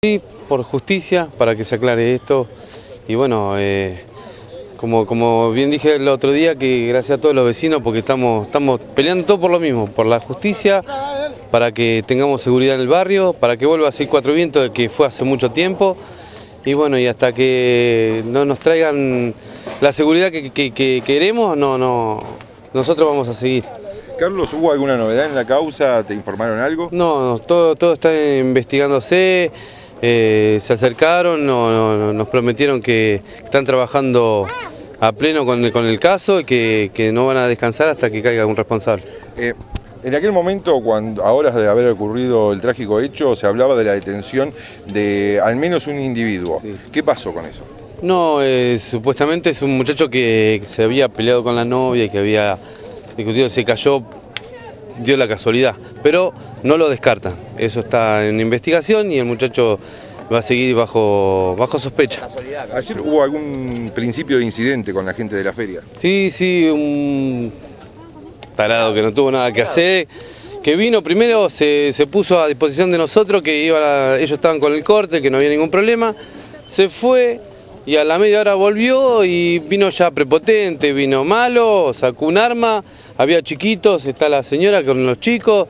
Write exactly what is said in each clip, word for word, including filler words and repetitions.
Sí, por justicia, para que se aclare esto. Y bueno, eh, como, como bien dije el otro día, que gracias a todos los vecinos, porque estamos, estamos peleando todo por lo mismo, por la justicia, para que tengamos seguridad en el barrio, para que vuelva a ser Cuatro Vientos, que fue hace mucho tiempo. Y bueno, y hasta que no nos traigan la seguridad que, que, que queremos, no, no, nosotros vamos a seguir. Carlos, ¿hubo alguna novedad en la causa? ¿Te informaron algo? No, no, todo, todo está investigándose. Eh, se acercaron, no, no, nos prometieron que están trabajando a pleno con el, con el caso y que, que no van a descansar hasta que caiga un responsable. Eh, en aquel momento, cuando, a horas de haber ocurrido el trágico hecho, se hablaba de la detención de al menos un individuo. Sí. ¿Qué pasó con eso? No, eh, supuestamente es un muchacho que se había peleado con la novia y que había discutido, se cayó, dio la casualidad, pero no lo descartan. Eso está en investigación y el muchacho va a seguir bajo, bajo sospecha. ¿Ayer hubo algún principio de incidente con la gente de la feria? Sí, sí, un tarado que no tuvo nada que hacer, que vino primero, se, se puso a disposición de nosotros, que iban a, ellos estaban con el corte, que no había ningún problema, se fue y a la media hora volvió y vino ya prepotente, vino malo, sacó un arma, había chiquitos, está la señora con los chicos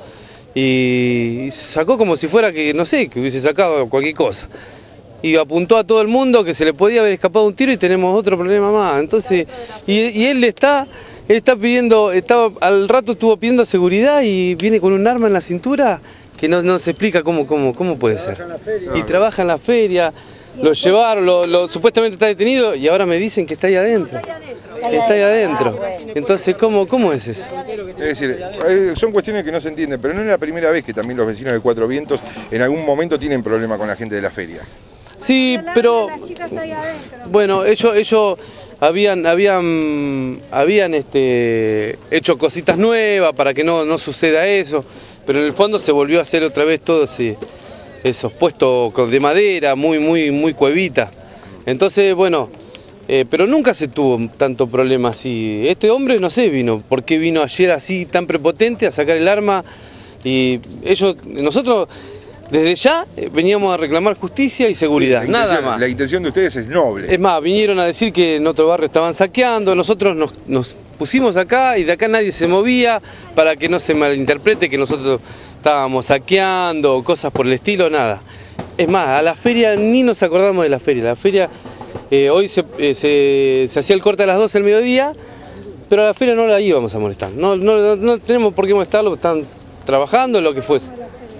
y sacó como si fuera que, no sé, que hubiese sacado cualquier cosa. Y apuntó a todo el mundo que se le podía haber escapado un tiro y tenemos otro problema más. Entonces, y, y él está, él está pidiendo, estaba, al rato estuvo pidiendo seguridad y viene con un arma en la cintura que no, no se explica cómo, cómo, cómo puede ser. Y trabaja en la feria. Lo llevaron, lo, lo, supuestamente está detenido y ahora me dicen que está ahí adentro. Está ahí adentro. Entonces, ¿cómo, cómo es eso? Es decir, son cuestiones que no se entienden, pero no es la primera vez que también los vecinos de Cuatro Vientos en algún momento tienen problema con la gente de la feria. Sí, pero bueno, ellos, ellos habían, habían, habían este, hecho cositas nuevas para que no, no suceda eso, pero en el fondo se volvió a hacer otra vez todo ese... esos puestos de madera, muy, muy, muy cuevita. Entonces, bueno, eh, pero nunca se tuvo tanto problema así. Este hombre, no sé, vino, ¿por qué vino ayer así tan prepotente a sacar el arma? Y ellos, nosotros, desde ya veníamos a reclamar justicia y seguridad, sí, nada más. La intención de ustedes es noble. Es más, vinieron a decir que en otro barrio estaban saqueando, nosotros nos, nos pusimos acá y de acá nadie se movía para que no se malinterprete que nosotros estábamos saqueando, cosas por el estilo, nada. Es más, a la feria ni nos acordamos de la feria. La feria, eh, hoy se, eh, se, se hacía el corte a las doce del mediodía, pero a la feria no la íbamos a molestar. No, no, no, no tenemos por qué molestarlo, están trabajando, lo que fuese.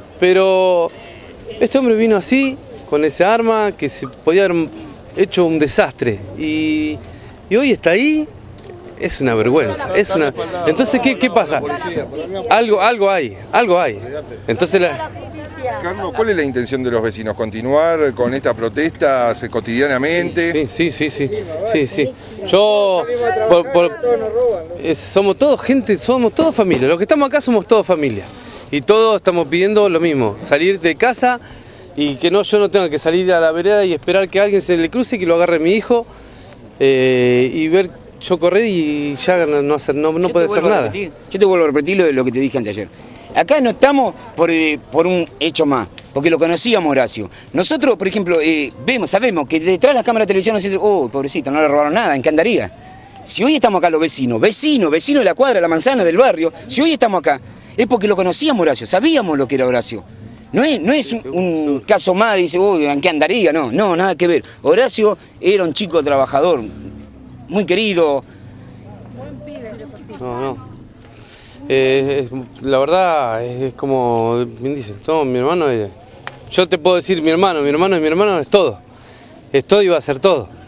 Pero este hombre vino así, con esa arma, que se podía haber hecho un desastre. Y, y hoy está ahí. Es una vergüenza, es una... Entonces, ¿qué, qué pasa? Algo, algo hay, algo hay. Entonces la... Carlos, ¿cuál es la intención de los vecinos? ¿Continuar con estas protestas cotidianamente? Sí, sí, sí, sí, sí, sí. Yo, por, por, es, somos todos gente, somos todos familia. Los que estamos acá somos todos familia. Y todos estamos pidiendo lo mismo, salir de casa y que no, yo no tenga que salir a la vereda y esperar que alguien se le cruce y que lo agarre mi hijo eh, y ver... yo correr y ya no, hacer, no, no puede hacer nada. Repetir, yo te vuelvo a repetir lo, lo que te dije antes ayer. Acá no estamos por, eh, por un hecho más, porque lo conocíamos Horacio. Nosotros, por ejemplo, eh, vemos, sabemos que detrás de las cámaras de televisión nos dicen, oh, pobrecito, no le robaron nada, ¿en qué andaría? Si hoy estamos acá los vecinos, vecinos, vecinos de la cuadra, la manzana, del barrio, si hoy estamos acá, es porque lo conocíamos Horacio, sabíamos lo que era Horacio. No es, no es un, un caso más, dice, oh, ¿en qué andaría? No, no, nada que ver. Horacio era un chico trabajador, muy querido. No, no. Eh, es, la verdad es, es como, bien dicen, no, mi hermano es, yo te puedo decir mi hermano, mi hermano es mi hermano, es todo. Es todo y va a ser todo.